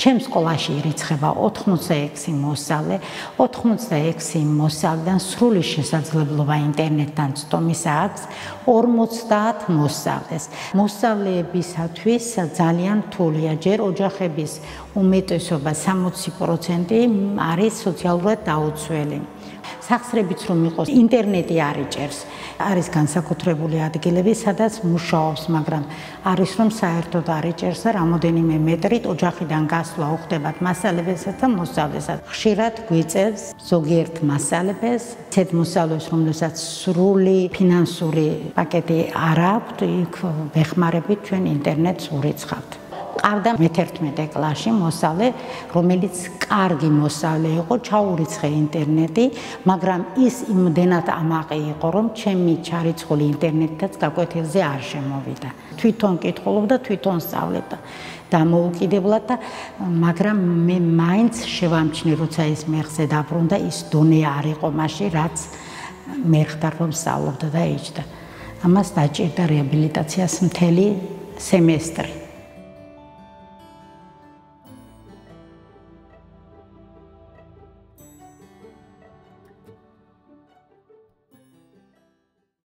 ჩემს სკოლაში ირიცხება 86 მოსწავლე, 86 მოსწავლიდან სრული შესაძლებლობა ინტერნეტთან ცდომის აქვს 50 მოსწავლეს. მოსწავლეებისათვის ძალიან რთულია, ჯერ ოჯახების უმეტესობა 60% არის სოციალურად დაუცველი. სახსრებიც რომ იყოს, ინტერნეტი არ იჭერს. არის განსაკუთრებული ადგილები, სადაც მუშაობს, მაგრამ არის რომ საერთოდ არ იჭერს და რამოდენიმე მეტრით ოჯახიდან გასვლა უხდებათ მასწავლებელსაც და მოსწავლესაც. ხშირად გვიწევს ზოგიერთ მასწავლებელს, ისეთ მოსწავლეს, რომელსაც სრული ფინანსური პაკეტი არ აქვთ, იქ ვეხმარებით ჩვენ ინტერნეტს ურიცხავთ. ყავდა მე-11 კლასში მოსწავლე, რომელიც კარგი მოსწავლე იყო, ჩაურიცხე ინტერნეტი, მაგრამ ის იმდენად ამაყი იყო, რომ ჩემი ჩარიცხული ინტერნეტიც გაკვეთილზე არ შემოვიდა. თვითონ კითხულობდა, თვითონ სწავლობდა დამოუკიდებლად და მაგრამ მე მაინც შევამჩნი, როცა ის მეხზე დაბრუნდა, ის დონე არ იყო მაშინ, რაც მეხდარ რომ სწავლობდა და იჯდა. ამას დაჭირდა რეაბილიტაციას მთელი სემესტრი.